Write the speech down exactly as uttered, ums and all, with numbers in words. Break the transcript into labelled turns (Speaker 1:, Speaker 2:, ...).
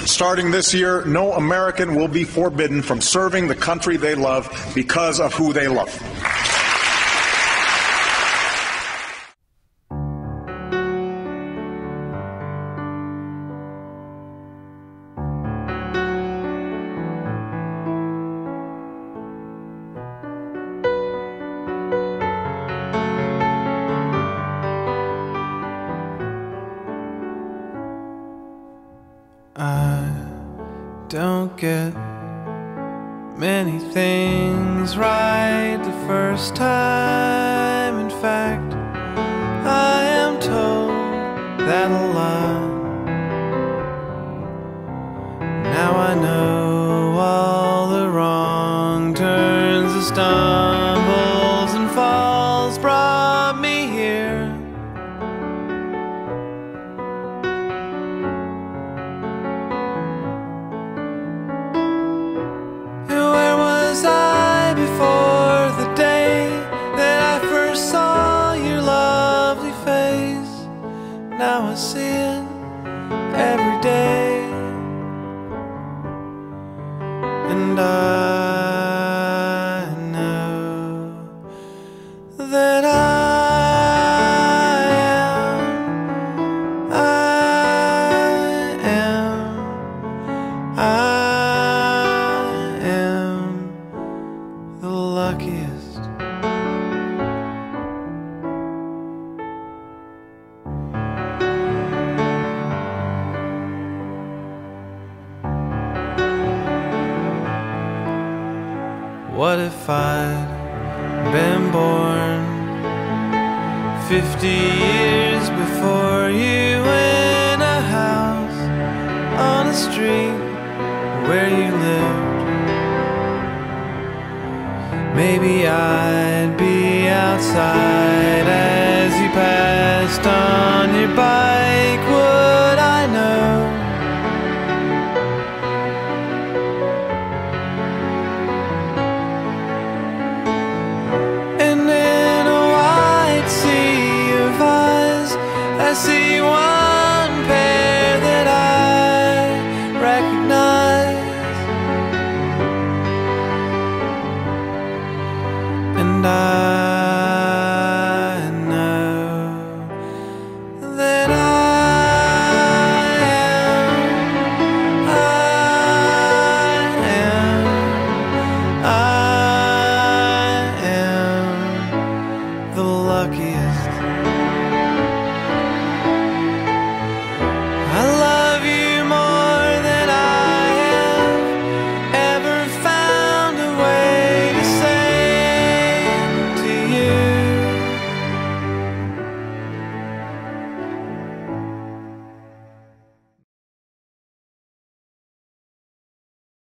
Speaker 1: Starting this year, no American will be forbidden from serving the country they love because of who they love.
Speaker 2: I don't get many things right the first time. In fact, I am told that a lot. Now I know all the wrong turns, the stumbles and falls brought me here. Now I see it every day, and I know that I am, I am, I am the luckiest. What if I'd been born fifty years before you, in a house on a street where you lived? Maybe I'd be outside as you passed on your bike.